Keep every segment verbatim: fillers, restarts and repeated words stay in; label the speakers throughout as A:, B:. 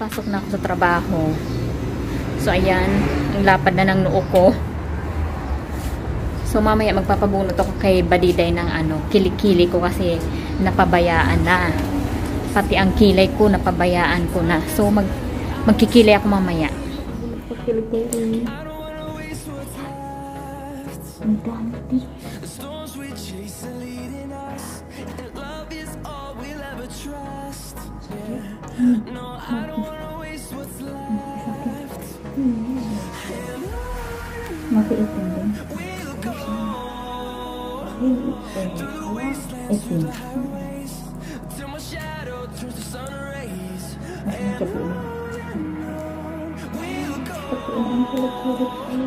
A: Papasok na ako sa trabaho. So, ayan. Ang lapad na ng noo ko. So, mamaya magpapabunot ako kay Badiday ng ano, kilikili ko kasi napabayaan na. Pati ang kilay ko, napabayaan ko na. So, mag magkikilay ako mamaya. Pagkilikili. Ang dami. Matiitin din. Itin. Mas nagkapiin. Kapiin ang kulit-kulit ko.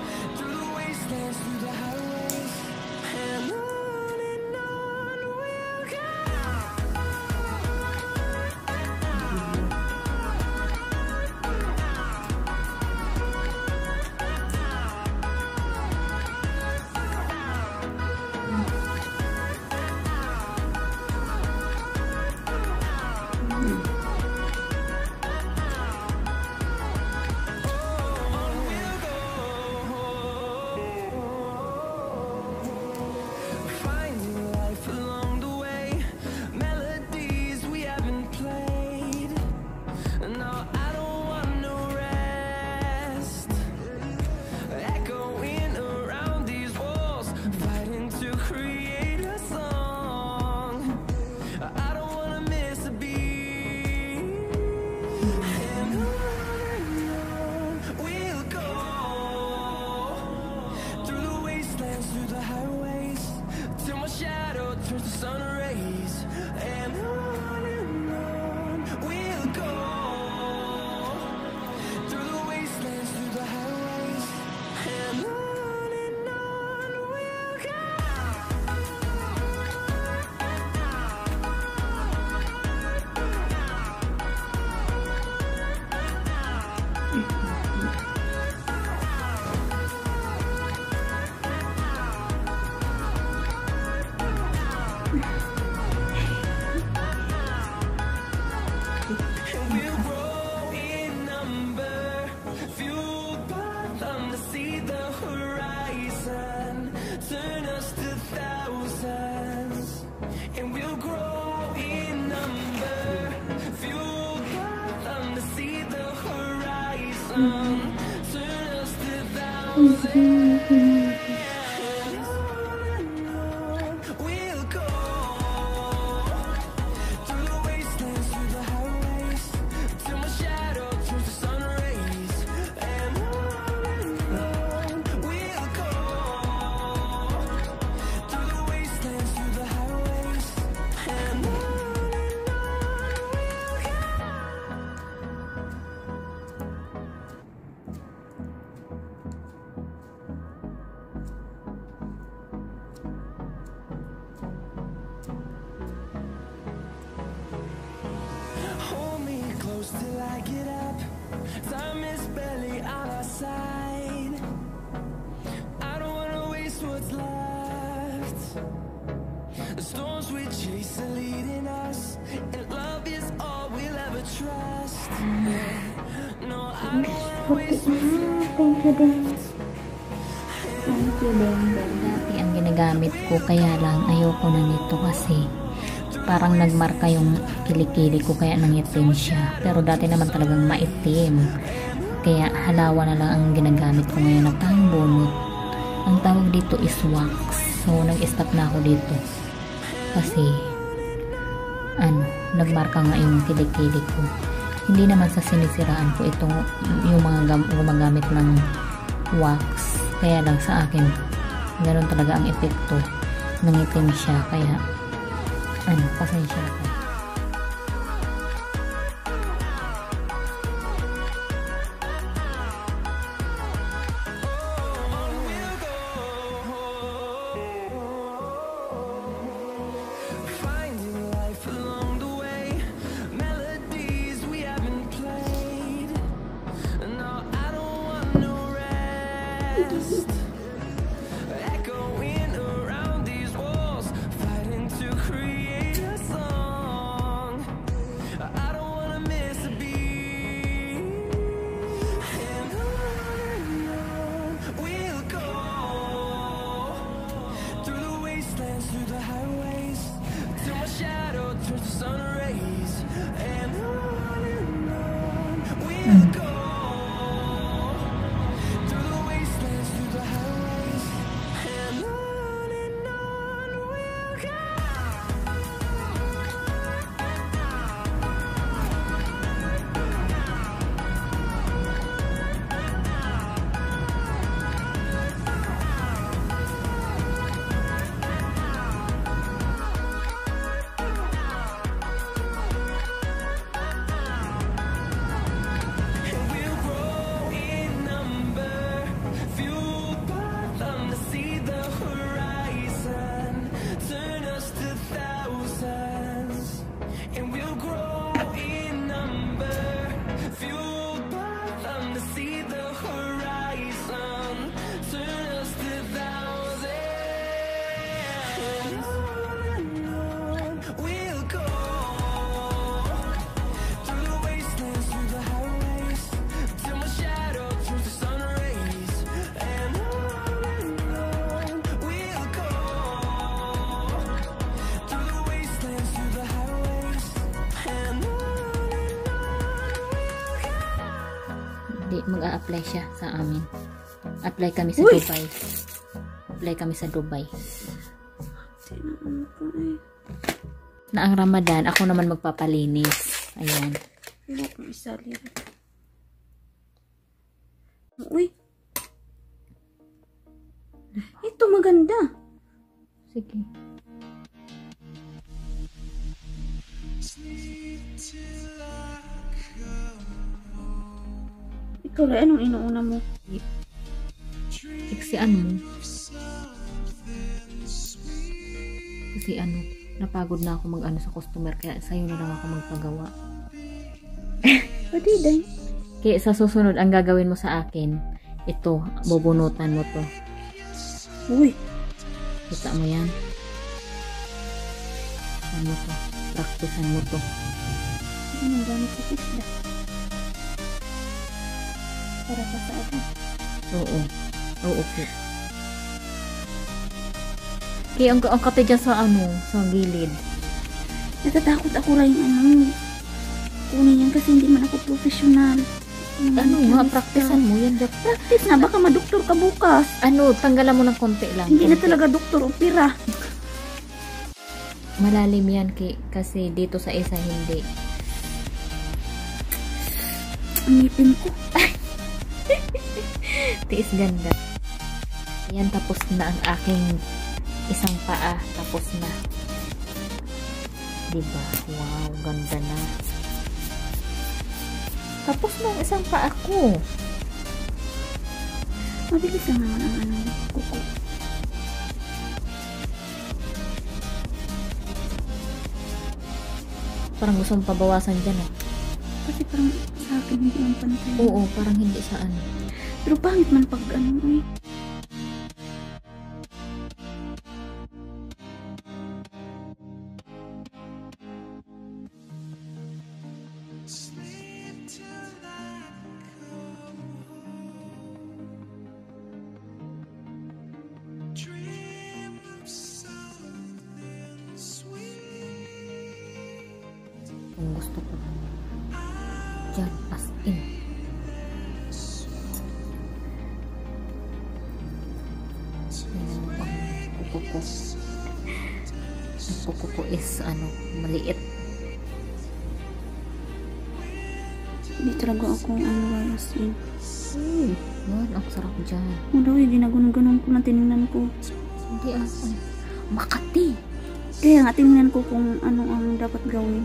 B: Till I get up, time is barely on our side. I don't wanna waste what's left. The storms we chase are leading us, and love is all we'll ever trust. No, I don't wanna waste what's left.
A: Thank you din. Thank you din. Dati ang ginagamit ko, kaya lang ayoko na nito kasi parang nagmarka yung kilikili ko kaya nangitim siya. Pero dati naman talagang maitim. Kaya halawa na lang ang ginagamit ko ngayon na pangbunot. Ang tawag dito is wax. So nag-stop na ako dito. Kasi ano, nagmarka nga yung kilikili ko. Hindi naman sa sinisiraan ko itong yung mga gumagamit ng wax. Kaya lang sa akin, ganoon talaga ang epekto. Nangitim siya. Kaya ano, pasensya ako.
B: Echoing around these walls, fighting to create a song.
A: mag-a-apply siya sa amin. Apply kami sa
C: Uy!
A: Dubai. Apply kami sa Dubai.
C: Tinaan ko eh.
A: Na ang Ramadan, ako naman magpapalinis. Ayan.
C: Wala kong isali. Uy. Ito maganda.
A: Sige.
C: Ikaw lang, anong inuuna mo?
A: Iksian mo. Kasi ano, napagod na ako mag-ano sa customer, kaya sa'yo na lang ako magpagawa.
C: Pwede din.
A: Kaya sa susunod, ang gagawin mo sa akin, ito, bubunutan mo to.
C: Uy.
A: Kita mo yan? Ano to? Praktisan mo to.
C: Anong gamit sa pisla? Para pa sa atin.
A: Oo. Oo, okay. Kaya ang, ang kate dyan sa ano, sa gilid.
C: Natatakot ako rin ano. Kunin yan kasi hindi man ako professional.
A: Ano nga, praktisan mo yan. Dap-
C: Practice na, baka madoktor ka bukas.
A: ano, tanggalan mo ng konti lang.
C: Hindi na
A: konti.
C: talaga doktor, opera.
A: Malalim yan kay, kasi dito sa isa hindi.
C: Ang ngipin ko.
A: Tiis ganda. Yan, tapos na ang aking isang paa. Tapos na. Diba? Wow, ganda na. Tapos na ang isang paa ko.
C: Mabilis lang naman ang ano, kuko.
A: Parang gusto mong pabawasan dyan eh.
C: Kasi parang sa akin hindi ang pantay.
A: Oo, parang hindi sa ano.
C: Pero pangit man pag ano eh.
A: Kung gusto ko. Diyan, as in. Yan ang kuko ko. Ang kuko ko is ano, maliit.
C: Hindi talaga akong ano ay as in.
A: Uy, yan, ang sarap dyan.
C: O daw eh, ginagunon-ganon ko lang tinignan ko.
A: Hindi ah, ay, Makati.
C: Kaya nga tinignan ko kung ano ang dapat gawin.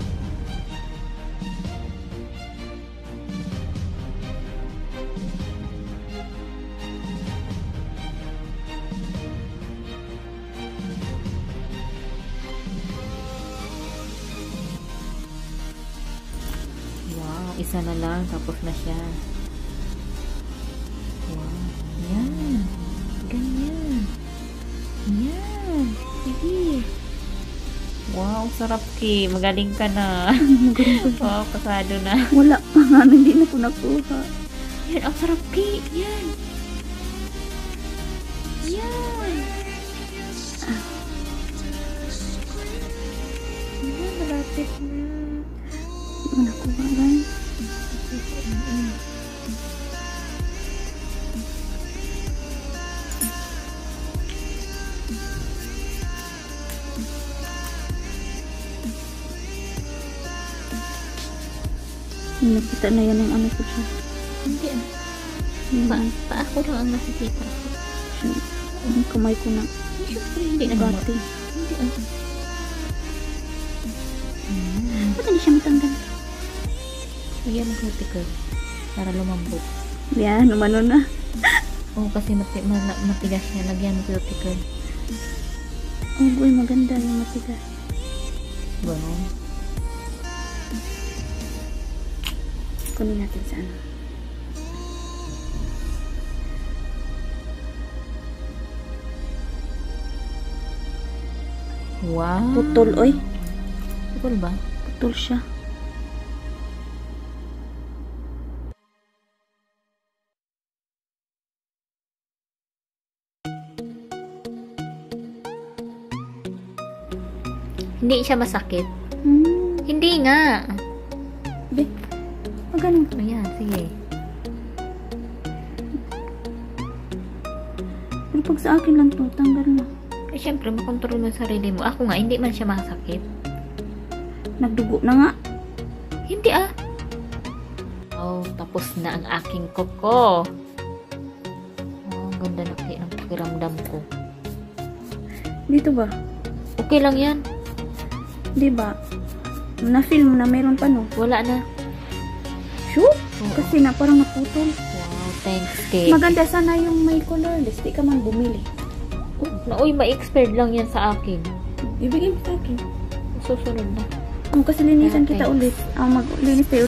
A: Wow, isa na lang, tapos na siya. Wow, yan. Ganyan. Yan. Sige. Wow, sarap ki. Magaling ka na. Wow, pasado na.
C: Wala pa nga, hindi na ko nakuha.
A: Yan, ang sarap ki. Yan. Yan. Yan, malapit na.
C: Hindi ko nakuha guys. Nakita na yan ang ano ko siya.
A: Hindi ah.
C: Yung,
A: Pa, pa ako lang ang nakikita.
C: yung kamay ko na.
A: Siyempre, hindi na
C: Bati.
A: Hindi ah. Mm.
C: Ba't hindi siya matanggal?
A: Lagyan ng cuticle para lumambot.
C: Yan, umano na.
A: Oo, kasi mati ma- matigas niya. Lagyan ng cuticle.
C: Oh, boy, maganda yung matigas.
A: Ganon.
C: Kunin natin sa ano.
A: Wow.
C: Putol, oy.
A: Putol ba?
C: Putol siya.
A: Hindi siya masakit.
C: Hmm.
A: Hindi nga.
C: Be. Ah, ganun.
A: Ayan, sige.
C: Pero pag sa akin lang to, tanggal na.
A: Eh, syempre, makontrol mo yung sarili mo. Ako nga, hindi man siya masakit.
C: Nagdugo na nga.
A: Hindi ah. Oh, tapos na ang aking koko. Oh, ang ganda na kaya ng pakiramdam ko.
C: Dito ba?
A: Okay lang yan.
C: Di ba? Na-film na meron pa no?
A: Wala na.
C: Sure?
A: Oo.
C: Kasi na parang naputol.
A: Wow, thanks, Kate.
C: Maganda sana yung may colorless. Di ka man bumili.
A: Oh, na, uy, ma-expired lang yan sa akin.
C: Ibigay mo sa akin.
A: Susunod na.
C: Oh, kasi linisan
A: Ah,
C: kita
A: thanks.
C: ulit. Ah, mag-linis tayo